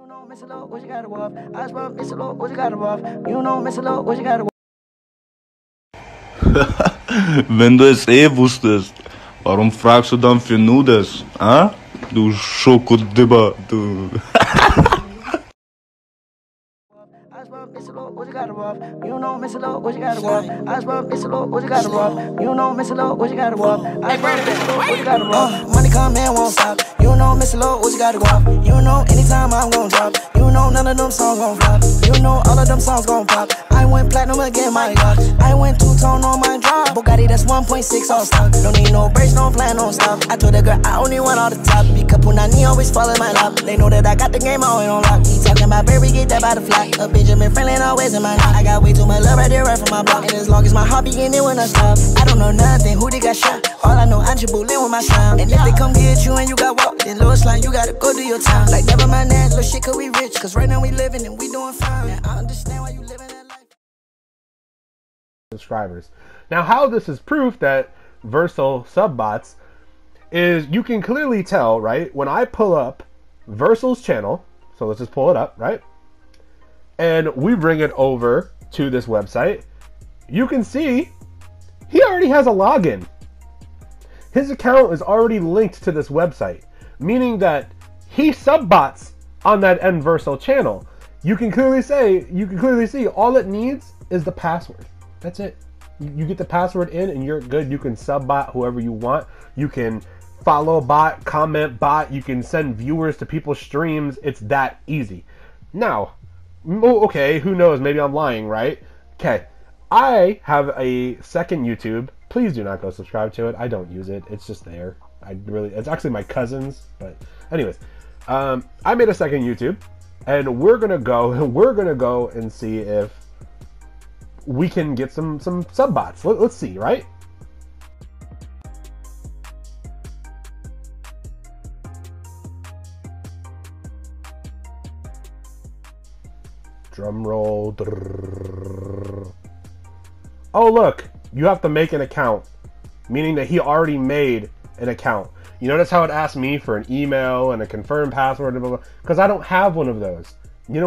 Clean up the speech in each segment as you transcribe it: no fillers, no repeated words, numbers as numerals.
know, Miss Low, what you got to walk? I spent Miss Low, what you got to walk? You know, Miss Low, what you got to walk? Wenn du es eh wusstest, warum fragst du dann für Nudes? Ah? Du Schokodibber, du. I spent Miss Low, what you got to walk? You know, Miss Low, what you got to walk? I spent Miss Low, what you got to walk? You know, Miss Low, what you got to walk? I spent Miss Low, what you got to walk? Money come and won't stop. You know, Miss Low, what you got to walk? You know, anytime I'm gon' drop. You know, none of them songs gon' flop. You know, all of them songs gon' pop. I went platinum again, my God. I went two-tone on my drop. Bugatti, that's 1.6 all stock. Don't need no brakes, don't plan, don't stop. I told the girl I only want all the top. Because Punani always fall in my lap. They know that I got the game always on lock. He talking about baby, get that by the fly. A Benjamin Franklin always in my knot. I got way too much love right there, right from my block. And as long as my heart begin it when I stop. I don't know nothing, who they got shot. All I know, I'm Bulin with my sound. And if they come get you and you got walk, then little slime, you gotta go do your time. Like never mind that, little shit, cause we rich. Cause right now we living and we doing fine. And I understand why you living that life. Subscribers. Now, how this is proof that Versal subbots is you can clearly tell, right? When I pull up Versal's channel, so let's just pull it up, right? And we bring it over to this website. You can see he already has a login. His account is already linked to this website, meaning that he subbots on that end Versal channel. You can clearly see all it needs is the password. That's it. You get the password in and you're good. You can subbot whoever you want. You can follow bot, comment bot. You can send viewers to people's streams. It's that easy. Now, okay, who knows? Maybe I'm lying, right? Okay, I have a second YouTube. Please do not go subscribe to it. I don't use it. It's just there. It's actually my cousin's. But anyways, I made a second YouTube, and we're gonna go and see if we can get some subbots. Let's see, right? Drum roll. Oh, look, you have to make an account, meaning that he already made an account. You notice how it asked me for an email and a confirmed password and blah, blah, because I don't have one of those. You know.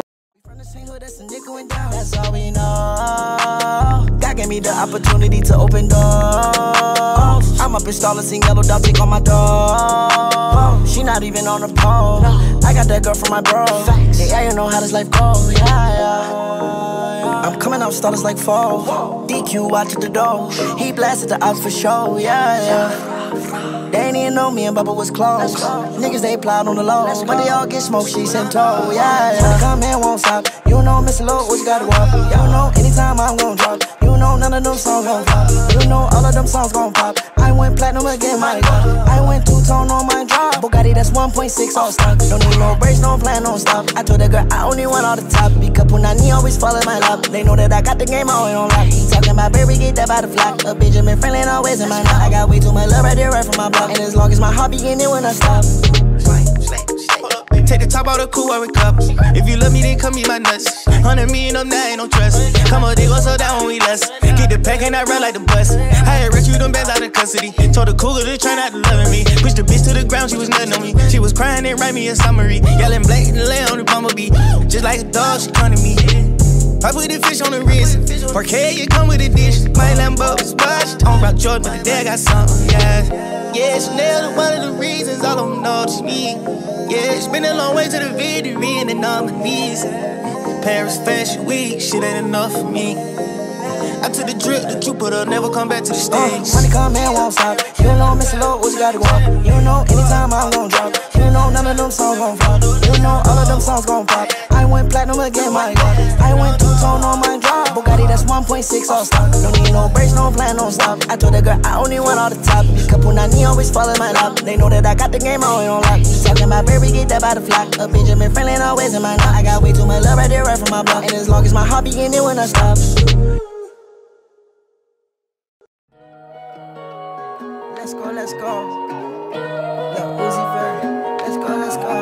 That's all we know. God gave me the opportunity to open doors. I'm up in Starless in yellow dot tick on my door. She not even on the pole. I got that girl from my bro. Yeah, you know how this life goes. Yeah. I'm coming out Starless like fall. DQ watch at the door. He blasted the ops for show. Yeah. They ain't even know me and Bubba was close. Niggas, they plowed on the low. But they all get smoked, she's in tow. Yeah. Come and won't stop. You know, Miss Low, what you gotta walk? You know, anytime I'm gon' drop. You know, none of them songs gon' pop. You know, all of them songs gon' pop. I went platinum again, my God. I went two-tone on my drop. Bugatti, that's 1.6 all stock. Don't need no brakes, no plan, no stop. I told the girl I only want all the top. Because Punani always fall in my lap. They know that I got the game always on lock. He talking about baby, get that by the fly. A Benjamin Franklin always in my knot. I got way too much love right there, right from my block. And as long as my heart begin it when I stop. Take the top out of cool wearing cups. If you love me, then come eat my nuts. 100 million up now, ain't no trust. Come on, they go so down when we less. Get the pack and I run like the bus. I had rescued them bands out of custody. Told the cougar to try not to love me. Pushed the bitch to the ground, she was nothing on me. She was crying and write me a summary. Yelling black and lay on the bumblebee. Just like a dog, she come to me. I put the fish on the wrist. Parquet, you come with a dish. My Lambo is washed. On about Jordan, but the day I got something, yeah. Yeah, Chanel, one of the reasons I don't know just me. Yeah, it's been a long way to the victory and then on my knees. Paris Fashion Week, shit ain't enough for me. After the drip, the Jupiter never come back to the stage. Money come and won't stop. You know, Miss Low, what you gotta walk? You know, anytime I'm gon' drop. You know, none of them songs gon' flop. You know, all of them songs gon' pop. I went platinum again, my God. I went two-tone on my drop. Bugatti, that's 1.6 all stock. Don't need no brakes, no plan, no stop. I told the girl I only want all the top. Because Punani always fall in my lap. They know that I got the game always on lock. He talking about baby, get that by the fly. A Benjamin Franklin always in my knot. I got way too much love right there, right from my block. And as long as my heart begin it when I stop. Let's go, let's go. Lil Uzi Vert. Let's go, let's go.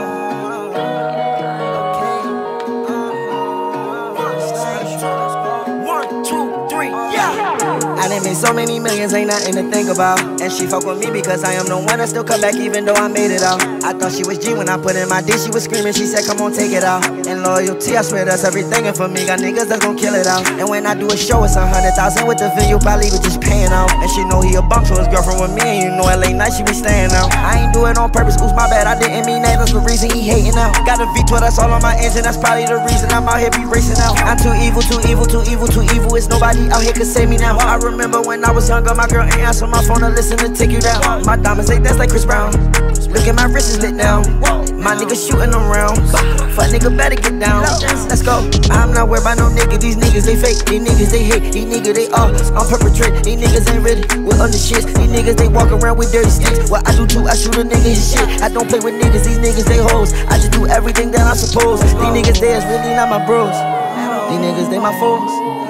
Okay. 1, 2, 3, yeah. I done been made so many millions, ain't nothing to think about. And she fuck with me because I am the one that still come back even though I made it out. I thought she was G when I put in my D, she was screaming, she said come on take it out. And loyalty, I swear that's everything, and for me, got niggas that's gon' kill it out. And when I do a show, it's 100,000 with the venue, probably was just paying out. And she know he a bum, so his girlfriend with me, and you know LA night she be staying out. I ain't do it on purpose, oops my bad, I didn't mean that, that's the reason he hating out. Got a V12, that's all on my engine, that's probably the reason I'm out here be racing out. I'm too evil, too evil, too evil, too evil, it's nobody out here could save me now. I remember when I was younger, my girl ain't answer my phone to listen to take you down. My diamonds, they dance like Chris Brown. Look at my wrist is lit now. My nigga shooting them rounds. Fuck nigga better get down. Let's go. I'm not worried about no nigga. These niggas they fake. These niggas they hate. These niggas they all on perpetrate. These niggas ain't ready with other shits. These niggas they walk around with dirty sticks. What I do too, I shoot a nigga his shit. I don't play with niggas. These niggas they hoes. I just do everything that I'm supposed. These niggas they is really not my bros. These niggas they my foes.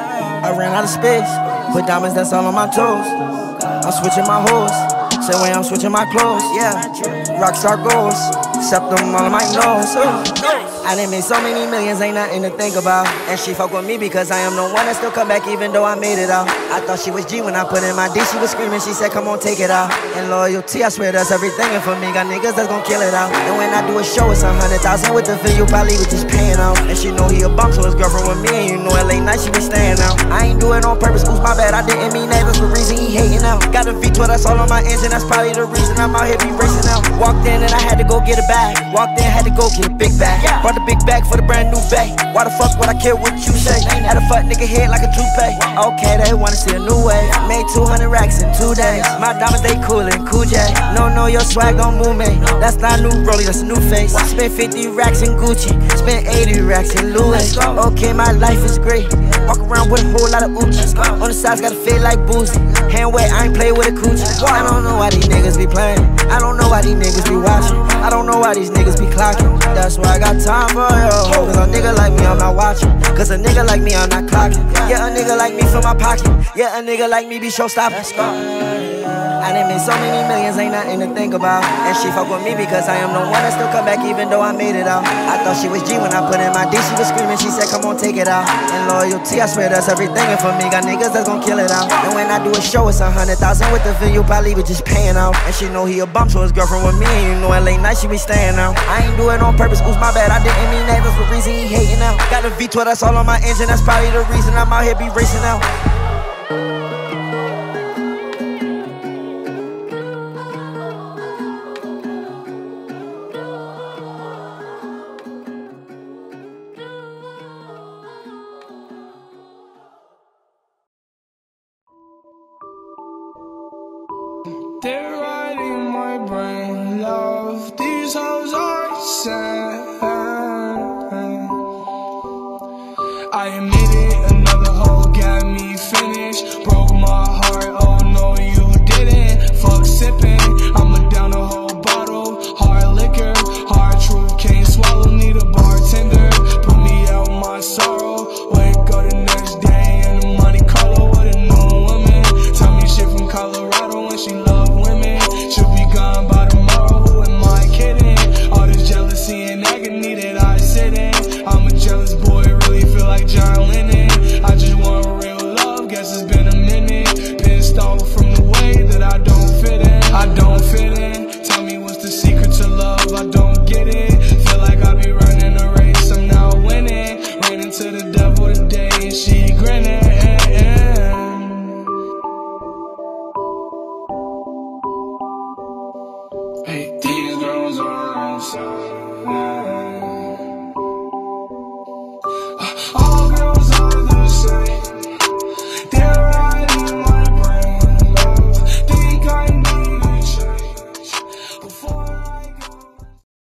I ran out of space. Put diamonds that's all on my toes. I'm switching my hoes. Same way I'm switching my clothes, yeah. Rockstar goals, except them all on my nose. I done made so many millions, ain't nothing to think about. And she fuck with me because I am the one that still come back even though I made it out. I thought she was G when I put in my D, she was screaming, she said come on take it out. And loyalty, I swear that's everything, and for me, got niggas that's gon' kill it out. And when I do a show, it's 100,000 with the venue, probably was just paying out. And she know he a bum, so his girlfriend with me, and you know LA night, she be staying out. I ain't do it on purpose, oops my bad, I didn't mean that, that's the reason he hating out. Got a V12, that's all on my engine, that's probably the reason I'm out here be racing out. Walked in and I had to go get a bag. Walked in, had to go get a big bag. Brought the big bag for the brand new bag. Why the fuck would I care what you say? Had a fuck nigga head like a toupee. Okay, they wanna see a new way. Made 200 racks in 2 days. My diamonds they coolin', Cool J. No, your swag don't move me. That's not a new rollie, that's a new face. Spent 50 racks in Gucci. Spent 80 racks in Louis. Okay, my life is great. Walk around with a whole lot of Uchis. On the sides gotta fit like Boozy. Hand wet, I ain't play with a coochie. I don't know why these niggas be playing. I don't know why these niggas be watching. I don't know why these niggas be clocking. That's why I got time for yo. Cause a nigga like me, I'm not watching. Cause a nigga like me, I'm not clocking. Yeah, a nigga like me for my pocket. Yeah, a nigga like me be showstopping. I done made so many millions, ain't nothing to think about. And she fuck with me because I am the one that still come back even though I made it out. I thought she was G when I put in my D, she was screaming, she said come on take it out. And loyalty, I swear that's everything, and for me, got niggas that's gon' kill it out. And when I do a show, it's 100,000 with the venue, probably was just paying out. And she know he a bum, so his girlfriend with me, and you know LA night, she be staying out. I ain't do it on purpose, oops my bad, I didn't mean that, that's the reason he hating out. Got a V12, that's all on my engine, that's probably the reason I'm out here be racing out. They're riding my brain, love. These hoes are sad. I admit it, another hoe got me finished. Broke my heart, oh no you didn't. Fuck sipping, I'm